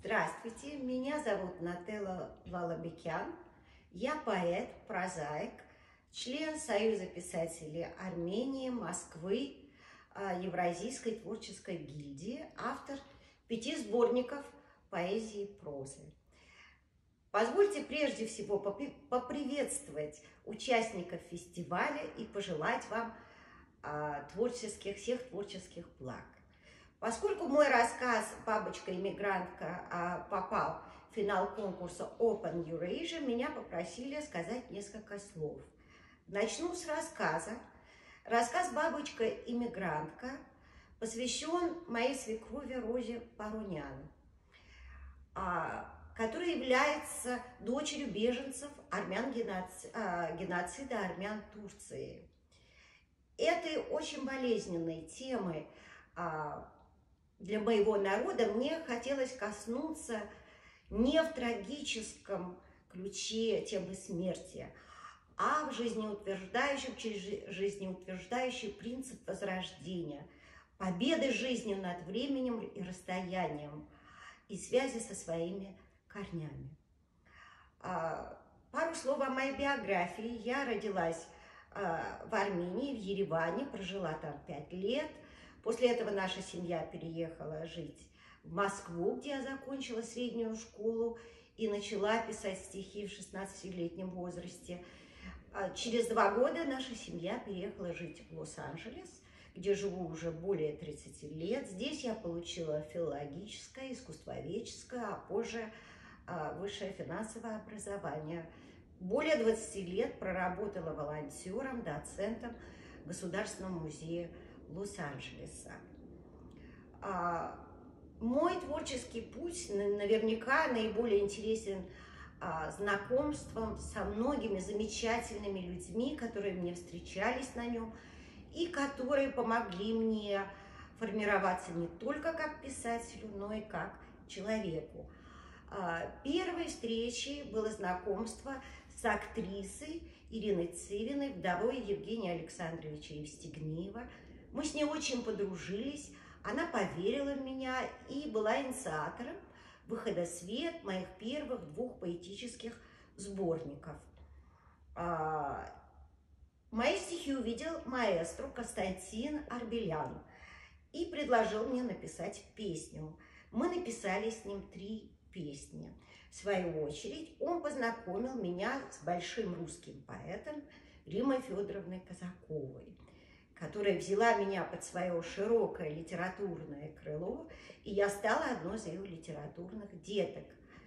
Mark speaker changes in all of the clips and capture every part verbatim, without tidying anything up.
Speaker 1: Здравствуйте, меня зовут Нателла Валабекян. Я поэт, прозаик, член Союза писателей Армении, Москвы, Евразийской творческой гильдии, автор пяти сборников поэзии и прозы. Позвольте прежде всего поприветствовать участников фестиваля и пожелать вам творческих, всех творческих благ. Поскольку мой рассказ «Бабочка-иммигрантка» попал в финал конкурса Open Eurasia, меня попросили сказать несколько слов. Начну с рассказа. Рассказ «Бабочка-иммигрантка» посвящен моей свекрови Розе Парунян, которая является дочерью беженцев армян геноцида армян Турции. Этой очень болезненной темы для моего народа мне хотелось коснуться не в трагическом ключе темы смерти, а в жизнеутверждающем, через жизнеутверждающий принцип возрождения, победы жизнью над временем и расстоянием и связи со своими корнями. Пару слов о моей биографии. Я родилась в Армении, в Ереване, прожила там пять лет. После этого наша семья переехала жить в Москву, где я закончила среднюю школу и начала писать стихи в шестнадцатилетнем возрасте. Через два года наша семья переехала жить в Лос-Анджелес, где живу уже более тридцати лет. Здесь я получила филологическое, искусствоведческое, а позже высшее финансовое образование. Более двадцати лет проработала волонтером, доцентом в Государственном музее Лос-Анджелеса. Мой творческий путь наверняка наиболее интересен знакомством со многими замечательными людьми, которые мне встречались на нем и которые помогли мне формироваться не только как писателю, но и как человеку. Первой встречей было знакомство с актрисой Ириной Цивиной, вдовой Евгения Александровича Евстигнеева. Мы с ней очень подружились, она поверила в меня и была инициатором выхода в свет моих первых двух поэтических сборников. Мои стихи увидел маэстро Константин Арбелян и предложил мне написать песню. Мы написали с ним три песни. В свою очередь он познакомил меня с большим русским поэтом Риммой Федоровной Казаковой, которая взяла меня под свое широкое литературное крыло, и я стала одной из ее литературных деток.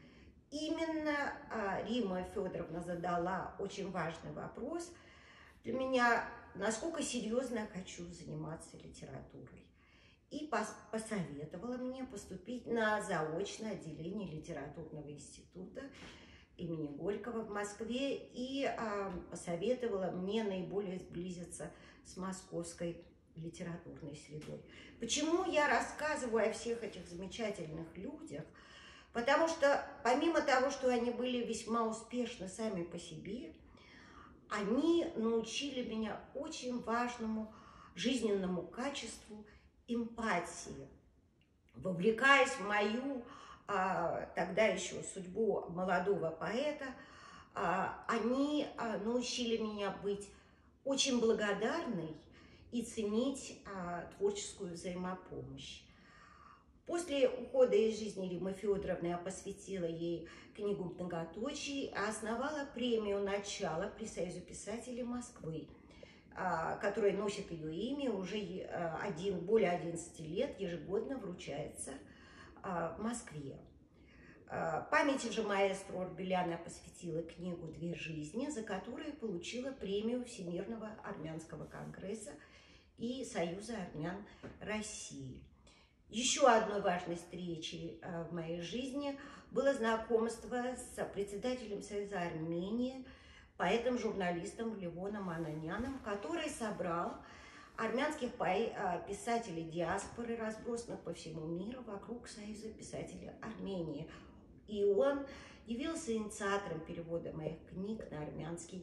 Speaker 1: Именно а, Римма Федоровна задала очень важный вопрос для меня, насколько серьезно я хочу заниматься литературой, и пос посоветовала мне поступить на заочное отделение литературного института имени Горького в Москве и а, посоветовала мне наиболее сблизиться с московской литературной средой. Почему я рассказываю о всех этих замечательных людях? Потому что помимо того, что они были весьма успешны сами по себе, они научили меня очень важному жизненному качеству эмпатии, вовлекаясь в мою а, тогда еще судьбу молодого поэта. А, они а, научили меня быть очень благодарной и ценить а, творческую взаимопомощь. После ухода из жизни Риммы Федоровны я посвятила ей книгу «Многоточий», а основала премию «Начало» при Союзе писателей Москвы, а, которая носит ее имя уже а, один, более одиннадцати лет, ежегодно вручается а, в Москве. Памяти же маэстро Арбеляна посвятила книгу «Две жизни», за которую получила премию Всемирного армянского конгресса и Союза армян России. Еще одной важной встречей в моей жизни было знакомство с председателем Союза Армении, поэтом-журналистом Левоном Ананяном, который собрал армянских писателей диаспоры, разбросанных по всему миру, вокруг Союза писателей Армении. И он явился инициатором перевода моих книг на армянский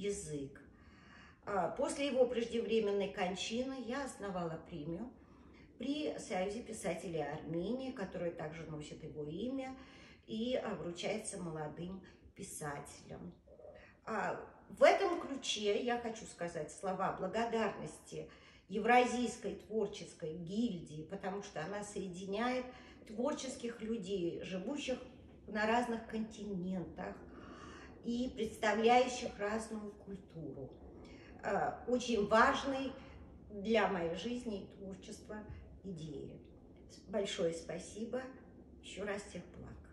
Speaker 1: язык. После его преждевременной кончины я основала премию при Союзе писателей Армении, который также носит его имя и вручается молодым писателям. В этом ключе я хочу сказать слова благодарности Евразийской творческой гильдии, потому что она соединяет творческих людей, живущих на разных континентах и представляющих разную культуру. Очень важный для моей жизни и творчества идеи. Большое спасибо. Еще раз всех благ.